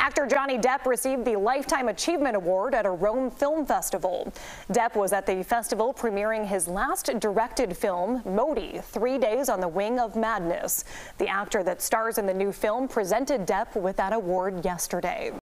Actor Johnny Depp received the Lifetime Achievement Award at a Rome Film Festival. Depp was at the festival premiering his last directed film, Modi, 3 Days on the Wing of Madness. The actor that stars in the new film presented Depp with that award yesterday.